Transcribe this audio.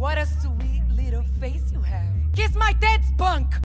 What a sweet little face you have. Kiss my dead spunk!